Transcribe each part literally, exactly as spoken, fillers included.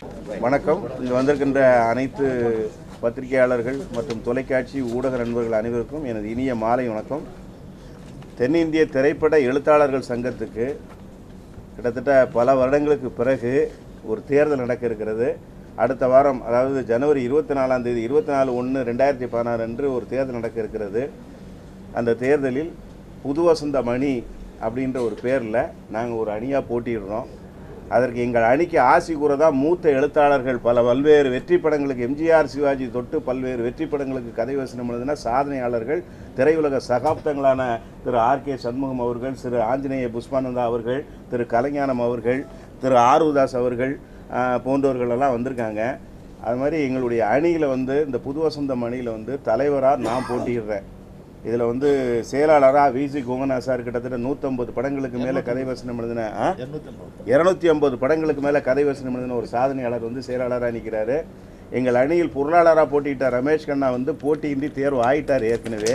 வணக்கம். இங்கு வந்திருக்கின்ற அனைத்து பத்திரிகையாளர்கள் மற்றும் தொலைக்காட்சி ஊடக நண்பர்கள் அனைவருக்கும் எனது இனிய மாலை வணக்கம். தென்னிந்திய திரைப்பட எழுத்தாளர்கள் சங்கத்துக்கு கிட்டத்தட்ட பல வருடங்களுக்கு பிறகு ஒரு தேர்தல் நடக்க இருக்கிறது. அடுத்த வாரம், அதாவது ஜனவரி இருபத்தி நாலாம் தேதி இருபத்தி நாலு ஒன்று ரெண்டாயிரத்தி பதினாறு அன்று ஒரு தேர்தல் நடக்க இருக்கிறது. அந்த தேர்தலில் புதுவசந்தம் அணி அப்படின்ற ஒரு பேரில் நாங்கள் ஒரு அணியாக போட்டிடுறோம். அதற்கு எங்கள் அணிக்கு ஆசி கூற தான் மூத்த எழுத்தாளர்கள், பல பல்வேறு வெற்றி படங்களுக்கு, எம்ஜிஆர் சிவாஜி தொட்டு பல்வேறு வெற்றி படங்களுக்கு கதை வசனம் எழுதின சாதனையாளர்கள், திரையுலக சகாப்தங்களான திரு ஆர் கே சண்முகம் அவர்கள், திரு ஆஞ்சநேய புஷ்பானந்தா அவர்கள், திரு கலைஞானம் அவர்கள், திரு ஆருதாஸ் அவர்கள் போன்றவர்களெல்லாம் வந்திருக்காங்க. அது மாதிரி எங்களுடைய அணியில் வந்து இந்த புதுவசந்தம் அணியில் வந்து தலைவராக நான் போட்டிடுறேன். இதில் வந்து செயலாளராக வி சி கோங்கனா சார் கிட்டத்தட்ட நூற்றம்பது படங்களுக்கு மேலே கதை வசனம் எழுதின இரநூத்தி ஐம்பது படங்களுக்கு மேலே கதை வசனம் எழுதின ஒரு சாதனையாளர் வந்து செயலாளராக நிற்கிறாரு. எங்கள் அணியில் பொருளாளராக போட்டியிட்டார் ரமேஷ் கண்ணா வந்து போட்டியின்றி தேர்வு ஆகிட்டார் ஏற்கனவே.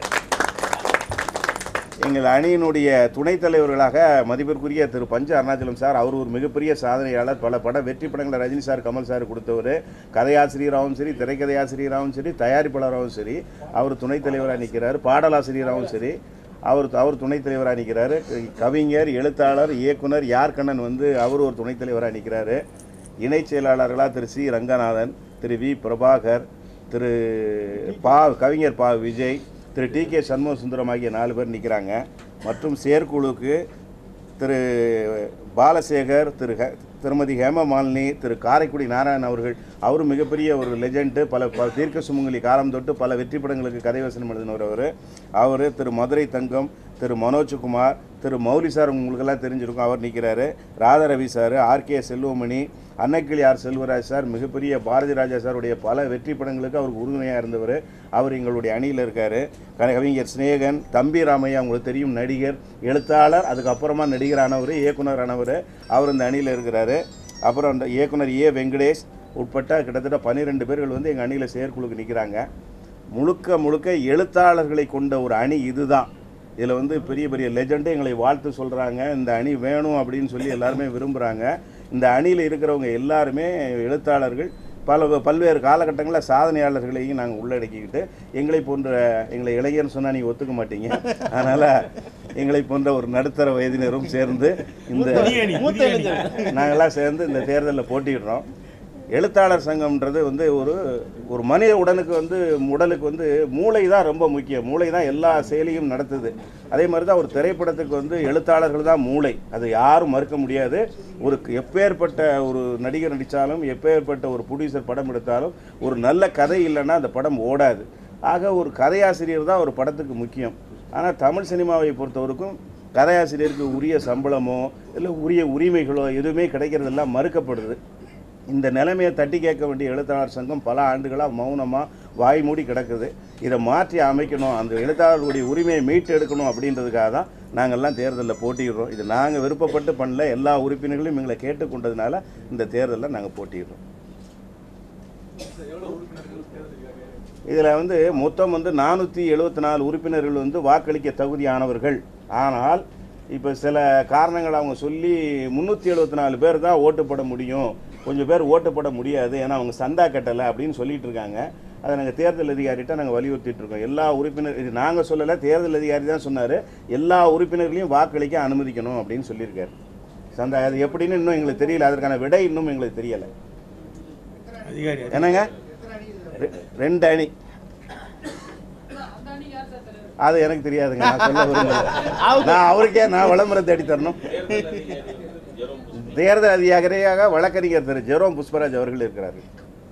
எங்கள் அணியினுடைய துணைத் தலைவர்களாக மதிப்பிற்குரிய திரு பஞ்ச அருணாச்சலம் சார், அவர் ஒரு மிகப்பெரிய சாதனையாளர். பல பட வெற்றி படங்களை ரஜினி சார், கமல் சார் கொடுத்தவர். கதையாசிரியராகவும் சரி, திரைக்கதையாசிரியராகவும் சரி, தயாரிப்பாளராகவும் சரி அவர் துணைத் தலைவராக நிற்கிறார். பாடலாசிரியராகவும் சரி அவர் அவர் துணைத் தலைவராக நிற்கிறார். கவிஞர், எழுத்தாளர், இயக்குனர் யார் கண்ணன் வந்து அவர் ஒரு துணைத் தலைவராக நிற்கிறார். இணைச் செயலாளர்களாக திரு சி ரங்கநாதன், திரு வி பிரபாகர், திரு பா கவிஞர் பா விஜய், திரு டி கே சண்முக சுந்தரம் ஆகிய நாலு பேர் நிற்கிறாங்க. மற்றும் செயற்குழுக்கு திரு பாலசேகர், திரு திருமதி ஹேமமாலினி, திரு காரைக்குடி நாராயணன் அவர்கள், அவரும் மிகப்பெரிய ஒரு லெஜெண்டு. பல பல தீர்க்க சுமங்கலி காலம் தொட்டு பல வெற்றி படங்களுக்கு கதை வசனம் எழுதினவர் அவர். அவர் திரு மதுரை தங்கம், திரு மனோஜ்குமார், திரு மௌலி சார் உங்களுக்கெல்லாம் தெரிஞ்சிருக்கும், அவர் நிற்கிறாரு. Radharavi sir, R K Selvamani, Annakili R Selvaraj sir, மிகப்பெரிய பாரதி ராஜா சாருடைய பல வெற்றி படங்களுக்கு அவருக்கு உறுதுணையாக இருந்தவர். அவர் எங்களுடைய அணியில் இருக்கார். கவிஞர் சிநேகன், தம்பி ராமையா உங்களுக்கு தெரியும், நடிகர், எழுத்தாளர், அதுக்கப்புறமா நடிகரானவர், இயக்குனரானவர், அவர் இந்த அணியில் இருக்கிறாரு. அப்புறம் அந்த இயக்குனர் ஏ வெங்கடேஷ் உட்பட்ட கிட்டத்தட்ட பன்னிரெண்டு பேர்கள் வந்து எங்கள் அணியில் செயற்குழுக்கு நிற்கிறாங்க. முழுக்க முழுக்க எழுத்தாளர்களை கொண்ட ஒரு அணி இதுதான். இதில் வந்து பெரிய பெரிய லெஜெண்டு எங்களை வாழ்த்து சொல்கிறாங்க. இந்த அணி வேணும் அப்படின்னு சொல்லி எல்லாருமே விரும்புகிறாங்க. இந்த அணியில் இருக்கிறவங்க எல்லாருமே எழுத்தாளர்கள், பல பல்வேறு காலகட்டங்களில் சாதனையாளர்களையும் நாங்கள் உள்ளடக்கிக்கிட்டு, எங்களை போன்ற எங்களை இளைஞர்னு சொன்னால் நீங்கள் ஒத்துக்க மாட்டீங்க, அதனால் எங்களை போன்ற ஒரு நடுத்தர வயதினரும் சேர்ந்து இந்த நாங்கள்லாம் சேர்ந்து இந்த தேர்தலில் போட்டிடுறோம். எழுத்தாளர் சங்கம்ன்றது வந்து ஒரு ஒரு மனித உடலுக்கு வந்து உடலுக்கு வந்து மூளை தான் ரொம்ப முக்கியம். மூளை தான் எல்லா செயலியும் நடத்துது. அதே மாதிரி தான் ஒரு திரைப்படத்துக்கு வந்து எழுத்தாளர்கள் தான் மூளை. அது யாரும் மறுக்க முடியாது. ஒரு எப்பேற்பட்ட ஒரு நடிகர் நடித்தாலும், எப்பேற்பட்ட ஒரு ப்ரொடியூசர் படம் எடுத்தாலும், ஒரு நல்ல கதை இல்லைன்னா அந்த படம் ஓடாது. ஆக ஒரு கதையாசிரியர் தான் ஒரு படத்துக்கு முக்கியம். ஆனால் தமிழ் சினிமாவை பொறுத்தவரைக்கும் கதையாசிரியருக்கு உரிய சம்பளமோ இல்லை உரிய உரிமைகளோ எதுவுமே கிடைக்கிறதெல்லாம் மறுக்கப்படுது. இந்த நிலைமையை தட்டி கேட்க வேண்டிய எழுத்தாளர் சங்கம் பல ஆண்டுகளாக மௌனமாக வாய் மூடி கிடக்குது. இதை மாற்றி அமைக்கணும், அந்த எழுத்தாளர்களுடைய உரிமையை மீட்டு எடுக்கணும் அப்படின்றதுக்காக தான் நாங்கள்லாம் தேர்தலில் போட்டிடுறோம். இது நாங்கள் விருப்பப்பட்டு பண்ணல, எல்லா உறுப்பினர்களையும் எங்களை கேட்டுக்கொண்டதுனால இந்த தேர்தலில் நாங்கள் போட்டிடுறோம். இதில் வந்து மொத்தம் வந்து நானூற்றி எழுபத்தி நாலு உறுப்பினர்கள் வந்து வாக்களிக்க தகுதியானவர்கள். ஆனால் இப்போ சில காரணங்கள் அவங்க சொல்லி முந்நூற்றி எழுபத்தி நாலு பேர் தான் ஓட்டு போட முடியும், கொஞ்சம் பேர் ஓட்டு போட முடியாது, ஏன்னா அவங்க சந்தா கட்டலை அப்படின்னு சொல்லிட்டு இருக்காங்க. அதை நாங்கள் தேர்தல் அதிகாரிகிட்ட நாங்கள் வலியுறுத்திட்டு இருக்கோம். எல்லா உறுப்பினர், இது நாங்கள் சொல்லலை, தேர்தல் அதிகாரி தான் சொன்னார், எல்லா உறுப்பினர்களையும் வாக்களிக்க அனுமதிக்கணும் அப்படின்னு சொல்லியிருக்காரு. சந்தா அது எப்படின்னு இன்னும் எங்களுக்கு தெரியல, அதற்கான விடை இன்னும் எங்களுக்கு தெரியலை. என்னங்க ரெண்டு அணி, அது எனக்கு தெரியாதுங்க, நான் சொல்ல விரும்பல. நான் அவருக்கே நான் விளம்பரம் தேடி தரணும். தேர்தல் அதிகாரியாக வழக்கறிஞர் திரு ஜெரோம் புஷ்பராஜ் அவர்கள் இருக்கிறார்கள்.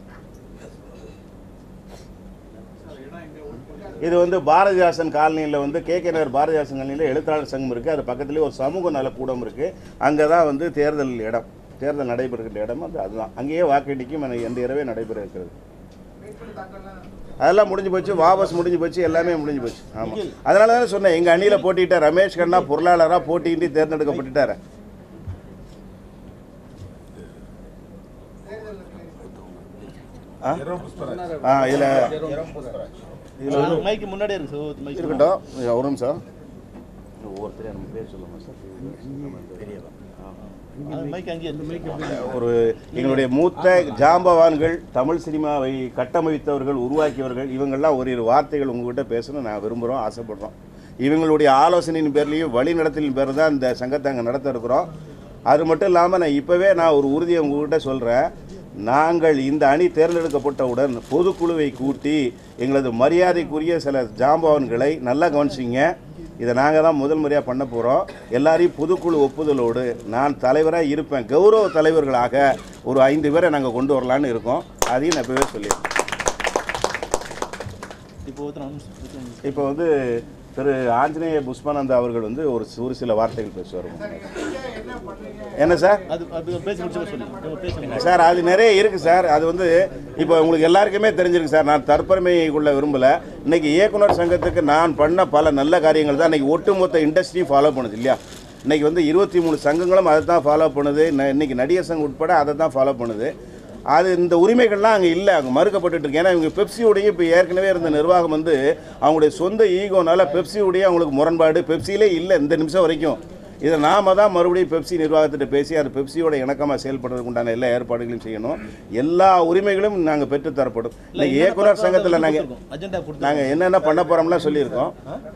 இது வந்து பாரதிதாசன் காலனியில் வந்து கே கே நகர் பாரதிதாசன் காலனியில் எழுத்தாளர் சங்கம் இருக்குது. அது பக்கத்துலேயே ஒரு சமூக நலக்கூடம் இருக்குது. அங்கே தான் வந்து தேர்தல் இடம், தேர்தல் நடைபெறுகின்ற இடம் வந்து அதுதான். அங்கேயே வாக்கெடுக்கும் எந்த இரவே நடைபெற இருக்கிறது. அதெல்லாம் முடிஞ்சு போச்சு, வாபஸ் முடிஞ்சு போச்சு, எல்லாமே முடிஞ்சு போச்சு. ஆமாம், அதனால தான் சொன்னேன், எங்கள் அணியில் போட்டிட்டார் ரமேஷ் கண்ணா பொருளாளராக போட்டியின்றி தேர்ந்தெடுக்கப்பட்டுட்டார். ஆ இதில் இதில் முன்னாடி இருக்கு இருக்கட்டும், ஒரு நிமிஷம். ஒவ்வொருத்தரையும் நம்ம பேர் சொல்லுங்கள் சார். தெரியவா ஒரு எங்களுடைய மூத்த ஜாம்பவான்கள், தமிழ் சினிமாவை கட்டமைத்தவர்கள், உருவாக்கியவர்கள், இவங்கெல்லாம் ஒரு இரு வார்த்தைகள் உங்கள்கிட்ட பேசணும்னு நான் விரும்புகிறோம், ஆசைப்படுறோம். இவங்களுடைய ஆலோசனையின் பேர்லேயும் வழி நடத்தலின் பேர் தான் இந்த சங்கத்தை அங்கே நடத்த இருக்கிறோம். அது மட்டும் இல்லாமல் நான் இப்போவே நான் ஒரு உறுதியை உங்கள்கிட்ட சொல்கிறேன். நாங்கள் இந்த அணி தேர்ந்தெடுக்கப்பட்டவுடன் பொதுக்குழுவை கூட்டி எங்களது மரியாதைக்குரிய சில ஜாம்பவான்களை நல்லா கவனிச்சிங்க. இதை நாங்கள் தான் முதல் முறையாக பண்ண போகிறோம். எல்லாரையும் பொதுக்குழு ஒப்புதலோடு நான் தலைவராக இருப்பேன். கௌரவ தலைவர்களாக ஒரு ஐந்து பேரை நாங்கள் கொண்டு வரலான்னு இருக்கோம். அதையும் நான் இப்போவே சொல்லிடுறேன். இப்போ வந்து திரு ஆஞ்சநேய புஷ்பானந்தா அவர்கள் வந்து ஒரு ஒரு சில வார்த்தைகள் பேசுவார். என்ன சார்? சார் அது நிறைய இருக்குது சார். அது வந்து இப்போ உங்களுக்கு எல்லாருக்குமே தெரிஞ்சிருக்கு சார். நான் தற்பெருமையை கொள்ள விரும்பலை. இன்றைக்கி இயக்குனர் சங்கத்துக்கு நான் பண்ண பல நல்ல காரியங்கள் தான் இன்றைக்கி ஒட்டுமொத்த இண்டஸ்ட்ரியும் ஃபாலோ பண்ணுது இல்லையா? இன்றைக்கி வந்து இருபத்தி மூணு சங்கங்களும் அதை தான் ஃபாலோ பண்ணுது. இன்றைக்கி நடிகர் சங்கம் உட்பட அதை தான் ஃபாலோ பண்ணுது. அது இந்த உரிமைகள்லாம் அங்கே இல்லை, அங்கே மறுக்கப்பட்டு இருக்கு. ஏன்னா இவங்க பெப்சியோடைய இப்போ ஏற்கனவே இருந்த நிர்வாகம் வந்து அவங்களுடைய சொந்த ஈகோனால பெப்சியோடைய அவங்களுக்கு முரண்பாடு பெப்சியிலே இல்லை இந்த நிமிஷம் வரைக்கும். இதை நாம தான் மறுபடியும் பெப்சி நிர்வாகத்திட்ட பேசி அது பெப்சியோட இணக்கமாக செயல்படுறதுக்கு உண்டான எல்லா ஏற்பாடுகளையும் செய்யணும். எல்லா உரிமைகளும் நாங்கள் பெற்றுத்தரப்படும். இன்னைக்கு இயக்குனர் சங்கத்தில் நாங்கள் நாங்கள் என்னென்ன பண்ண போகிறோம்லாம் சொல்லியிருக்கோம்.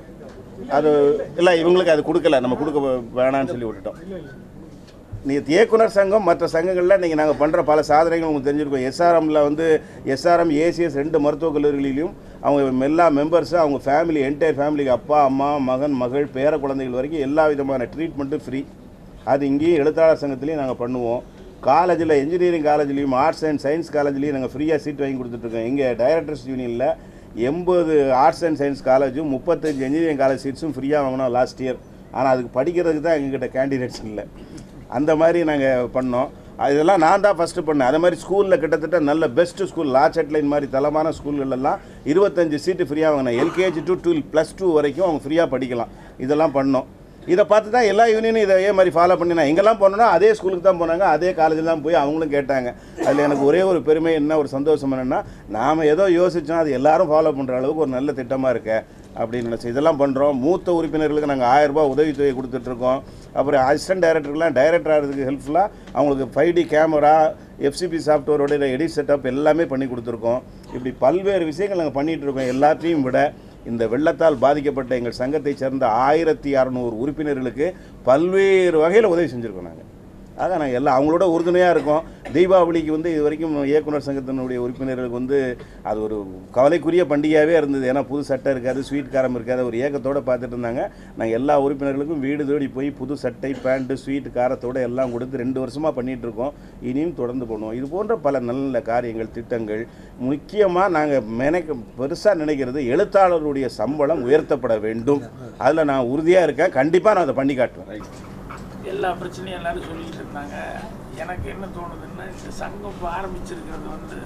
அது இல்லை, இவங்களுக்கு அது கொடுக்கல, நம்ம கொடுக்க வேணான்னு சொல்லி விட்டுட்டோம். நீங்கள் இயக்குனர் சங்கம் மற்ற சங்கங்களில் நீங்கள் நாங்கள் பண்ணுற பல சாதனைகள் உங்களுக்கு தெரிஞ்சிருக்கோம். எஸ்ஆர்எம்மில் வந்து எஸ்ஆர்எம் ஏசிஎஸ் ரெண்டு மருத்துவக் கல்லூரிகளிலும் அவங்க எல்லா மெம்பர்ஸும் அவங்க ஃபேமிலி என்டையர் ஃபேமிலிக்கு அப்பா அம்மா மகன் மகள் பேர குழந்தைகள் வரைக்கும் எல்லா விதமான ட்ரீட்மெண்ட்டும் ஃப்ரீ. அது இங்கேயும் எழுத்தாளர் சங்கத்துலேயும் நாங்கள் பண்ணுவோம். காலேஜில் இன்ஜினியரிங் காலேஜ்லேயும் ஆர்ட்ஸ் அண்ட் சயின்ஸ் காலேஜ்லேயும் நாங்கள் ஃப்ரீயாக சீட் வாங்கி கொடுத்துட்ருக்கோம். எங்கள் டைரக்டர்ஸ் யூனியனில் எண்பது ஆர்ட்ஸ் அண்ட் சயின்ஸ் காலேஜும் முப்பத்தஞ்சு இன்ஜினியரிங் காலேஜ் சீட்ஸும் ஃப்ரீயாக வாங்கினோம் லாஸ்ட் இயர். ஆனால் அதுக்கு படிக்கிறதுக்கு தான் எங்ககிட்ட கேண்டிடேட்ஸ் இல்லை. அந்த மாதிரி நாங்கள் பண்ணோம். இதெல்லாம் நான் தான் ஃபஸ்ட்டு பண்ணேன். அதே மாதிரி ஸ்கூலில் கிட்டத்தட்ட நல்ல பெஸ்ட்டு ஸ்கூல் லாச்சட்லைன் மாதிரி தரமான ஸ்கூல்களெல்லாம் இருபத்தஞ்சு சீட்டு ஃப்ரீயாக வாங்கினேன். LKG to twelve plus two வரைக்கும் அவங்க ஃப்ரீயாக படிக்கலாம். இதெல்லாம் பண்ணோம். இதை பார்த்து தான் எல்லா யூனியனும் இதே மாதிரி ஃபாலோ பண்ணினா எங்கெல்லாம் போனோன்னா அதே ஸ்கூலுக்கு தான் போனாங்க, அதே காலேஜில் தான் போய் அவங்களும் கேட்டாங்க. அதில் எனக்கு ஒரே ஒரு பெருமை என்ன ஒரு சந்தோஷம் என்னென்னா, நாம் ஏதோ யோசித்தோம் அது எல்லாரும் ஃபாலோ பண்ணுற அளவுக்கு ஒரு நல்ல திட்டமாக இருக்க அப்படின்னு நினச்சி இதெல்லாம் பண்ணுறோம். மூத்த உறுப்பினர்களுக்கு நாங்கள் ஆயிரரூபா உதவித்தொகை கொடுத்துட்ருக்கோம். அப்புறம் அசிஸ்டன்ட் டைரக்டருக்குலாம் டைரக்டர் ஆகிறதுக்கு ஹெல்ப்ஃபுல்லாக அவங்களுக்கு ஃபைவ் டி கேமரா எஃப்சிபி சாஃப்ட்வேரோட எடிட் செட்டப் எல்லாமே பண்ணி கொடுத்துருக்கோம். இப்படி பல்வேறு விஷயங்கள் நாங்கள் பண்ணிகிட்ருக்கோம். எல்லாத்தையும் விட இந்த வெள்ளத்தால் பாதிக்கப்பட்ட எங்கள் சங்கத்தை சேர்ந்த ஆயிரத்தி அறநூறு உறுப்பினர்களுக்கு பல்வேறு வகையில் உதவி செஞ்சுருக்கோம். நாங்கள் அதான் நாங்கள் எல்லாம் அவங்களோட உறுதுணையாக இருக்கோம். தீபாவளிக்கு வந்து இது வரைக்கும் இயக்குனர் சங்கத்தினுடைய உறுப்பினர்களுக்கு வந்து அது ஒரு கவலைக்குரிய பண்டிகையாகவே இருந்தது. ஏன்னா புது சட்டை இருக்காது, ஸ்வீட் காரம் இருக்காது, ஒரு ஏக்கத்தோடு பார்த்துட்டு இருந்தாங்க. நாங்கள் எல்லா உறுப்பினர்களுக்கும் வீடு தேடி போய் புது சட்டை பேண்ட்டு ஸ்வீட் காரத்தோடு எல்லாம் கொடுத்து ரெண்டு வருஷமாக பண்ணிகிட்ருக்கோம். இனியும் தொடர்ந்து பண்ணுவோம். இது போன்ற பல நல்ல காரியங்கள் திட்டங்கள். முக்கியமாக நாங்கள் மெனக்க பெருசாக நினைக்கிறது எழுத்தாளருடைய சம்பளம் உயர்த்தப்பட வேண்டும். அதில் நான் உறுதியாக இருக்கேன். கண்டிப்பாக நான் அதை பண்ணி காட்டுவேன். எல்லா பிரச்சனையும் எல்லோரும் சொல்லிகிட்டு இருந்தாங்க. எனக்கு என்ன தோணுதுன்னா, இந்த சங்கம் இப்போ ஆரம்பிச்சிருக்கிறது வந்து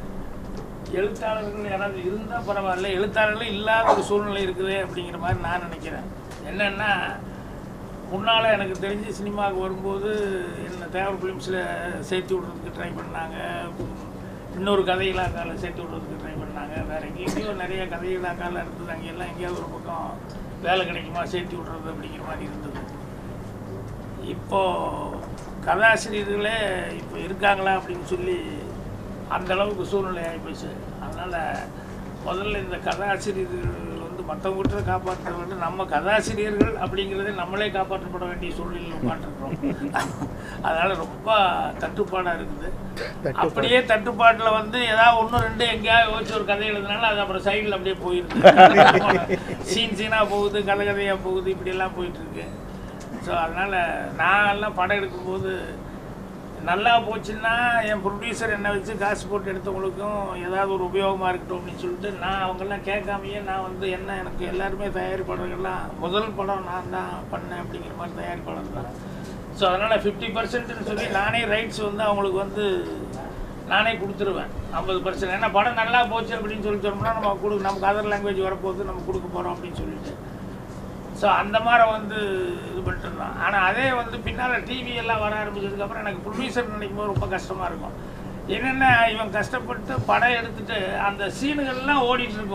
எழுத்தாளர்கள் யாராவது இருந்தால் பரவாயில்ல, எழுத்தாளர்கள் இல்லாத ஒரு சூழ்நிலை இருக்குது அப்படிங்கிற மாதிரி நான் நினைக்கிறேன். என்னென்னா, முன்னால் எனக்கு தெரிஞ்சு சினிமாவுக்கு வரும்போது என்ன தேவர் ஃபிலிம்ஸில் சேர்த்து விட்றதுக்கு ட்ரை பண்ணாங்க, இன்னொரு கதை இலாக்காவில் சேர்த்து விட்றதுக்கு ட்ரை பண்ணாங்க, வேறு எங்கேயோ நிறைய கதை இலாக்காவில் இருந்தது. அங்கெல்லாம் எங்கேயாவது ஒரு பக்கம் வேலை கிடைக்குமா சேர்த்து விட்றது அப்படிங்கிற மாதிரி இருந்தது. இப்போது கதாசிரியர்களே இப்போ இருக்காங்களா அப்படின்னு சொல்லி அந்தளவுக்கு சூழ்நிலை ஆகிப்போச்சு. அதனால் முதல்ல இந்த கதாசிரியர்கள் வந்து மற்றவங்கிட்ட காப்பாற்ற வேண்டும், நம்ம கதாசிரியர்கள் அப்படிங்கிறத நம்மளே காப்பாற்றப்பட வேண்டிய சூழ்நிலையில் உட்காந்துருக்குறோம். அதனால் ரொம்ப தட்டுப்பாடாக இருக்குது. அப்படியே தட்டுப்பாட்டில் வந்து ஏதாவது ஒன்று ரெண்டு எங்கேயாவது யோசிச்சு ஒரு கதை எழுதுனால அது அப்புறம் சைடில் அப்படியே போயிடுது. சீன் சீனாக போகுது, கதை கதையாக போகுது, இப்படியெல்லாம் போயிட்டுருக்கு. ஸோ அதனால் நான் எல்லாம் படம் எடுக்கும்போது நல்லா போச்சுன்னா என் ப்ரொடியூசர் என்னை வச்சு காசு போட்டு எடுத்தவங்களுக்கும் ஏதாவது ஒரு உபயோகமாக இருக்கட்டும் அப்படின்னு சொல்லிட்டு நான் அவங்கெல்லாம் கேட்காமையே நான் வந்து என்ன எனக்கு எல்லாருமே தயாரிப்பாளர்கள்லாம் முதல் படம் நான் தான் பண்ணேன் அப்படிங்கிற மாதிரி தயாரிப்பாளர் தான். ஸோ அதனால் ஃபிஃப்டி பர்சன்ட்னு சொல்லி நானே ரைட்ஸ் வந்து அவங்களுக்கு வந்து நானே கொடுத்துருவேன். ஐம்பது பர்சன்ட் ஏன்னா படம் நல்லா போச்சு அப்படின்னு சொல்லி சொன்னோம்னா நம்ம கொடு நமக்கு அதர் லாங்குவேஜ் வரப்போகுது, நம்ம கொடுக்க போகிறோம் அப்படின்னு சொல்லிட்டு. ஸோ அந்த மாதிரி வந்து இது பண்ணிட்டு இருந்தான். ஆனால் அதே வந்து பின்னால் டிவி எல்லாம் வர ஆரம்பிச்சதுக்கப்புறம் எனக்கு ப்ரொடியூசர் நினைக்கும் போது ரொம்ப கஷ்டமாக இருக்கும். என்னென்ன இவன் கஷ்டப்பட்டு படம் எடுத்துகிட்டு அந்த சீனுகள்லாம் ஓடிட்டுருக்கோம்.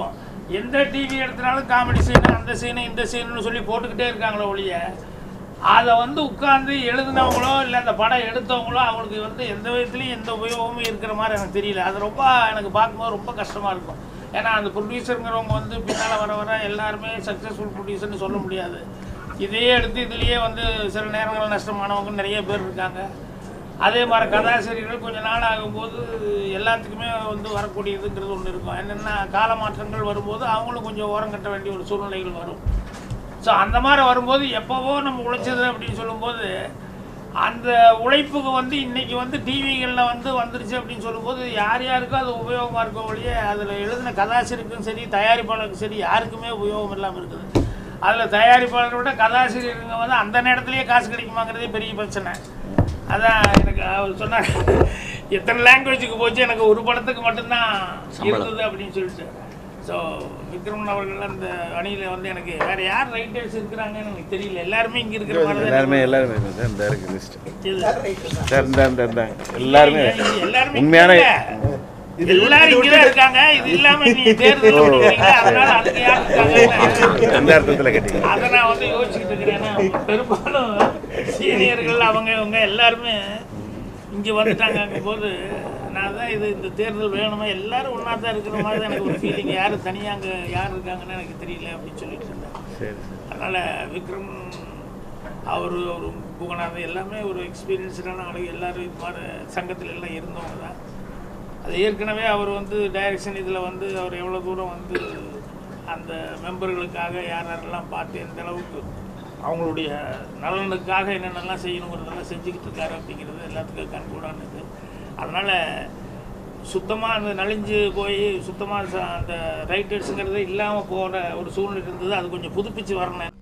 எந்த டிவி எடுத்தினாலும் காமெடி சீனு அந்த சீனு இந்த சீனுன்னு சொல்லி போட்டுக்கிட்டே இருக்காங்களோ ஒழிய அதை வந்து உட்காந்து எழுதினவங்களோ இல்லை அந்த படம் எடுத்தவங்களோ அவங்களுக்கு வந்து எந்த விதத்துலையும் எந்த உபயோகமும் இருக்கிற மாதிரி எனக்கு தெரியல. அது ரொம்ப எனக்கு பார்க்கும்போது ரொம்ப கஷ்டமாக இருக்கும். ஏன்னா அந்த ப்ரொடியூசருங்கிறவங்க வந்து பின்னால் வர வர எல்லாருமே சக்ஸஸ்ஃபுல் ப்ரொடியூசர்னு சொல்ல முடியாது. இதையே எடுத்து இதுலேயே வந்து சில நேரங்கள் நஷ்டமானவங்க நிறைய பேர் இருக்காங்க. அதே மாதிரி கதாசிரியர்கள் கொஞ்சம் நாள் ஆகும்போது எல்லாத்துக்குமே வந்து வரக்கூடியதுங்கிறது ஒன்று இருக்கும். என்னென்னா கால மாற்றங்கள் வரும்போது அவங்களும் கொஞ்சம் ஓரம் கட்ட வேண்டிய ஒரு சூழ்நிலைகள் வரும். ஸோ அந்த மாதிரி வரும்போது எப்போவோ நம்ம உழைச்சது அப்படின்னு சொல்லும்போது அந்த உழைப்புக்கு வந்து இன்றைக்கி வந்து டிவிகளில் வந்து வந்துருச்சு அப்படின்னு சொல்லும்போது யார் யாருக்கும் அது உபயோகமாக இருக்க ஒழிய அதில் எழுதின கதாசிரியருக்கும் சரி தயாரிப்பாளருக்கும் சரி யாருக்குமே உபயோகம் இல்லாமல் இருக்குது. அதில் தயாரிப்பாளரை விட கதாசிரியருங்க வந்து அந்த நேரத்துலேயே காசு கிடைக்குமாங்கிறதே பெரிய பிரச்சனை. அதான் எனக்கு அவர் சொன்னார் எத்தனை லாங்குவேஜுக்கு போச்சு, எனக்கு ஒரு படத்துக்கு மட்டும்தான் இருந்தது அப்படின்னு சொல்லிட்டு. ஸோ விக்ரமன் அவர்கள் அந்த அணியில் வந்து எனக்கு வேறு யார் ரைட்டர்ஸ் இருக்கிறாங்கன்னு எனக்கு தெரியல. எல்லாருமே இங்கே இருக்கிற மாதிரி எல்லாருமே எல்லாருமே இந்த இருக்கு லிஸ்ட் சார். இந்த இந்த இந்த எல்லாருமே எல்லாருமே உண்மையான எல்லாரும் இங்கே தான் இருக்காங்க. இது இல்லாமல் நீ தேர்தல் பண்ணிக்கிறீங்க, அதனால அதுக்கு யார் இருக்காங்க எந்த அர்த்தத்தில் கேட்டீங்க? அதை நான் வந்து யோசிச்சுக்கிட்டு இருக்கிறேன். ஏன்னா பெரும்பாலும் சீனியர்கள் அவங்க இவங்க எல்லாருமே இங்கே வந்துட்டாங்கும் போது நான் தான் இது இந்த தேர்தல் வேணுமா எல்லாரும் ஒன்றா தான் இருக்கிற மாதிரி தான் எனக்கு ஒரு ஃபீலிங். யார் தனியாக அங்கே யார் இருக்காங்கன்னு எனக்கு தெரியல அப்படின்னு சொல்லிட்டு இருந்தேன். அதனால் விக்ரம் அவர் ஒரு புகனாக எல்லாமே ஒரு எக்ஸ்பீரியன்ஸ்டான ஆளுங்க. எல்லோரும் இது மாதிரி சங்கத்தில் எல்லாம் இருந்தவங்க தான். அது ஏற்கனவே அவர் வந்து டைரக்ஷன் இதில் வந்து அவர் எவ்வளோ தூரம் வந்து அந்த மெம்பர்களுக்காக யார் யாரெல்லாம் பார்த்து எந்த அளவுக்கு அவங்களுடைய நலனுக்காக என்னென்னலாம் செய்யணுங்கிறதெல்லாம் செஞ்சுக்கிட்டு இருக்காரு அப்படிங்கிறது எல்லாத்துக்கும் கண்கூடானது. அதனால் சுத்தமாக அந்த நலிஞ்சு போய் சுத்தமாக அந்த ரைட்டர்ஸுங்கிறது இல்லாமல் போகிற ஒரு சூழ்நிலை இருந்தது. அது கொஞ்சம் புதுப்பிச்சு வரணும்.